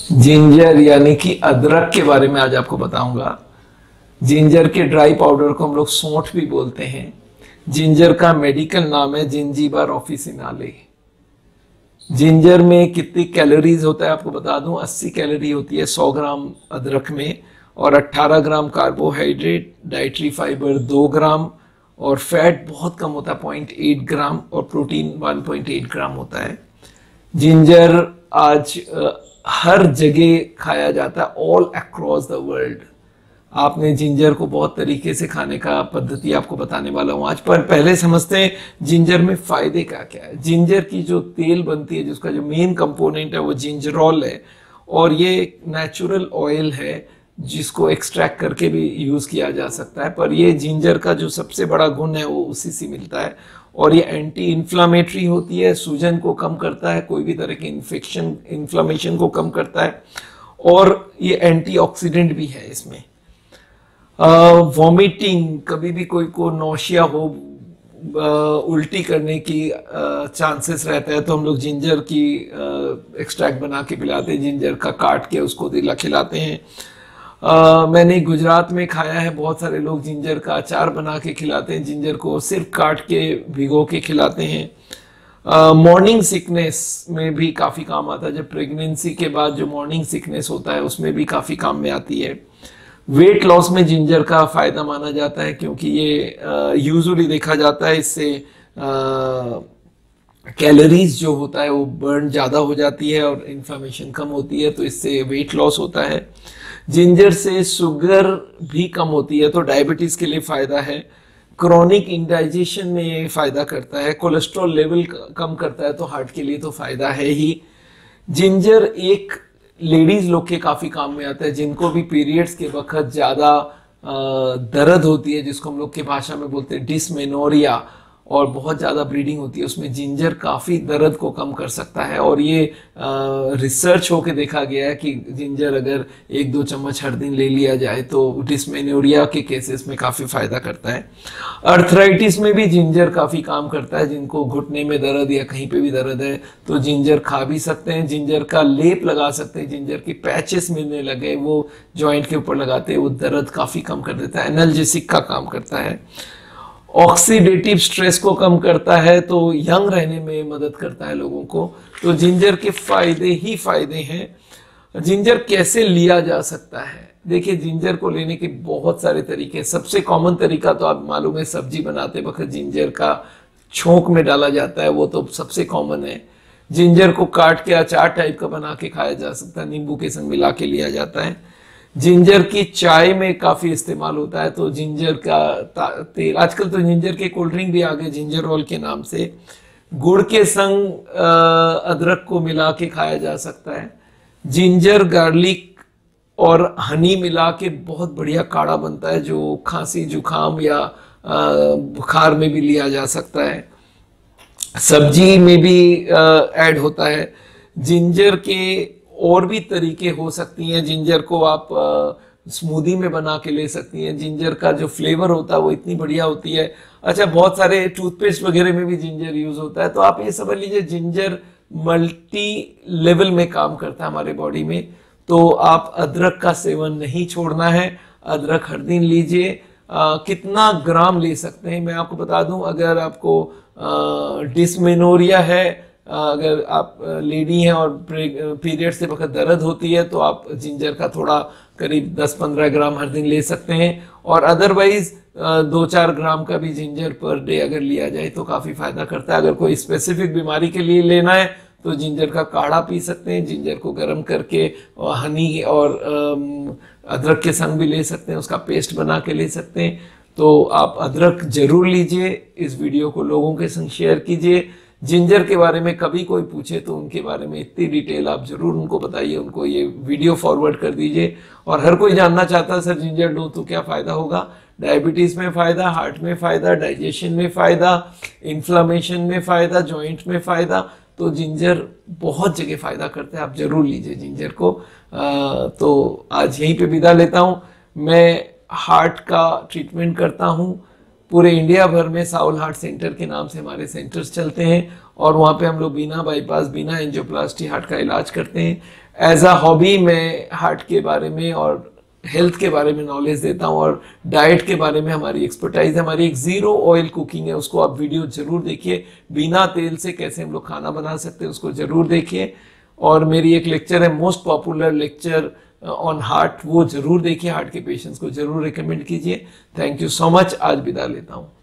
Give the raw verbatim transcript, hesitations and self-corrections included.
Ginger यानी कि अदरक के बारे में आज आपको बताऊंगा। जिंजर के ड्राई पाउडर को हम लोग सौंठ भी बोलते हैं। जिंजर का मेडिकल नाम है जिंजीबर ऑफिसिनाले। जिंजर में कितनी कैलोरीज होता है आपको बता दूं, अस्सी कैलोरी होती है सौ ग्राम अदरक में, और अठारह ग्राम कार्बोहाइड्रेट, डाइटरी फाइबर दो ग्राम, और फैट बहुत कम होता है पॉइंट एट ग्राम, और protein one point eight gram होता है। जिंजर आज आ, हर जगह खाया जाता है, ऑल अक्रॉस द वर्ल्ड। आपने जिंजर को बहुत तरीके से खाने का पद्धति आपको बताने वाला हूं आज। पर पहले समझते हैं जिंजर में फायदे क्या क्या है। जिंजर की जो तेल बनती है, जिसका जो मेन कंपोनेंट है वो जिंजरॉल है, और ये नेचुरल ऑयल है जिसको एक्सट्रैक्ट करके भी यूज किया जा सकता है। पर ये जिंजर का जो सबसे बड़ा गुण है वो उसी से मिलता है, और ये एंटी इन्फ्लामेटरी होती है, सूजन को कम करता है, कोई भी तरह के इन्फेक्शन इन्फ्लामेशन को कम करता है, और ये एंटीऑक्सीडेंट भी है इसमें। वॉमिटिंग, कभी भी कोई को नौशिया हो, uh, उल्टी करने की चांसेस uh, रहता है, तो हम लोग जिंजर की एक्सट्रैक्ट uh, बना के पिलाते हैं, जिंजर का काट के उसको दिला खिलाते हैं। uh, मैंने गुजरात में खाया है, बहुत सारे लोग जिंजर का अचार बना के खिलाते हैं, जिंजर को सिर्फ काट के भिगो के खिलाते हैं। मॉर्निंग uh, सिकनेस में भी काफ़ी काम आता है, जब प्रेगनेंसी के बाद जो मॉर्निंग सिकनेस होता है उसमें भी काफ़ी काम में आती है। वेट लॉस में जिंजर का फायदा माना जाता है, क्योंकि ये यूजुअली uh, देखा जाता है इससे कैलोरीज uh, जो होता है वो बर्न ज़्यादा हो जाती है और इन्फ्लेमेशन कम होती है, तो इससे वेट लॉस होता है। जिंजर से शुगर भी कम होती है, तो डायबिटीज़ के लिए फ़ायदा है। क्रॉनिक इंडाइजेशन में ये फ़ायदा करता है। कोलेस्ट्रॉल लेवल कम करता है, तो हार्ट के लिए तो फ़ायदा है ही। जिंजर एक लेडीज लोग के काफ़ी काम में आता है, जिनको भी पीरियड्स के वक्त ज़्यादा दर्द होती है, जिसको हम लोग की भाषा में बोलते हैं डिसमेनोरिया, और बहुत ज़्यादा ब्लीडिंग होती है, उसमें जिंजर काफ़ी दर्द को कम कर सकता है। और ये रिसर्च होके देखा गया है कि जिंजर अगर एक दो चम्मच हर दिन ले लिया जाए तो डिसमेनोरिया के केसेस में काफ़ी फ़ायदा करता है। अर्थराइटिस में भी जिंजर काफ़ी काम करता है, जिनको घुटने में दर्द या कहीं पे भी दर्द है तो जिंजर खा भी सकते हैं। जिंजर का लेप लगा सकते हैं, जिंजर के पैचेस मिलने लगे वो जॉइंट के ऊपर लगाते हैं, वो दर्द काफ़ी कम कर देता है। एनाल्जेसिक का काम करता है। ऑक्सीडेटिव स्ट्रेस को कम करता है, तो यंग रहने में मदद करता है लोगों को। तो जिंजर के फायदे ही फायदे हैं। जिंजर कैसे लिया जा सकता है? देखिए, जिंजर को लेने के बहुत सारे तरीके। सबसे कॉमन तरीका तो आप मालूम है, सब्जी बनाते वक्त जिंजर का छोंक में डाला जाता है, वो तो सबसे कॉमन है। जिंजर को काट के अचार टाइप का बना के खाया जा सकता है, नींबू के संग मिला के लिया जाता है। जिंजर की चाय में काफ़ी इस्तेमाल होता है, तो जिंजर का तेल, आजकल तो जिंजर के कोल्ड ड्रिंक भी आ गए जिंजर रोल के नाम से। गुड़ के संग अदरक को मिला के खाया जा सकता है। जिंजर, गार्लिक और हनी मिला के बहुत बढ़िया काढ़ा बनता है, जो खांसी जुकाम या बुखार में भी लिया जा सकता है। सब्जी में भी ऐड होता है। जिंजर के और भी तरीके हो सकती हैं। जिंजर को आप स्मूदी में बना के ले सकती हैं। जिंजर का जो फ्लेवर होता है वो इतनी बढ़िया होती है। अच्छा, बहुत सारे टूथपेस्ट वगैरह में भी जिंजर यूज होता है। तो आप ये समझ लीजिए जिंजर मल्टी लेवल में काम करता है हमारे बॉडी में। तो आप अदरक का सेवन नहीं छोड़ना है, अदरक हर दिन लीजिए। कितना ग्राम ले सकते हैं मैं आपको बता दूं। अगर आपको डिसमेनोरिया है, अगर आप लेडी हैं और पीरियड से वक्त दर्द होती है, तो आप जिंजर का थोड़ा करीब दस पंद्रह ग्राम हर दिन ले सकते हैं। और अदरवाइज दो चार ग्राम का भी जिंजर पर डे अगर लिया जाए तो काफ़ी फायदा करता है। अगर कोई स्पेसिफिक बीमारी के लिए लेना है तो जिंजर का काढ़ा पी सकते हैं। जिंजर को गर्म करके और हनी और अदरक के संग भी ले सकते हैं, उसका पेस्ट बना के ले सकते हैं। तो आप अदरक जरूर लीजिए। इस वीडियो को लोगों के संग शेयर कीजिए। जिंजर के बारे में कभी कोई पूछे तो उनके बारे में इतनी डिटेल आप जरूर उनको बताइए, उनको ये वीडियो फॉरवर्ड कर दीजिए। और हर कोई जानना चाहता है सर जिंजर लो तो क्या फ़ायदा होगा। डायबिटीज़ में फ़ायदा, हार्ट में फ़ायदा, डाइजेशन में फ़ायदा, इन्फ्लामेशन में फ़ायदा, जॉइंट में फ़ायदा। तो जिंजर बहुत जगह फ़ायदा करता है, आप ज़रूर लीजिए जिंजर को। आ, तो आज यहीं पे विदा लेता हूँ। मैं हार्ट का ट्रीटमेंट करता हूँ, पूरे इंडिया भर में साउल हार्ट सेंटर के नाम से हमारे सेंटर्स चलते हैं और वहाँ पे हम लोग बिना बाईपास बिना एंजियोप्लास्टी हार्ट का इलाज करते हैं। एज अ हॉबी मैं हार्ट के बारे में और हेल्थ के बारे में नॉलेज देता हूँ और डाइट के बारे में हमारी एक्सपर्टाइज है। हमारी एक जीरो ऑयल कुकिंग है, उसको आप वीडियो जरूर देखिए। बिना तेल से कैसे हम लोग खाना बना सकते हैं उसको जरूर देखिए। और मेरी एक लेक्चर है, most popular lecture on heart, वो जरूर देखिए। हार्ट के पेशेंट्स को जरूर रिकमेंड कीजिए। Thank you so much. आज विदा लेता हूँ।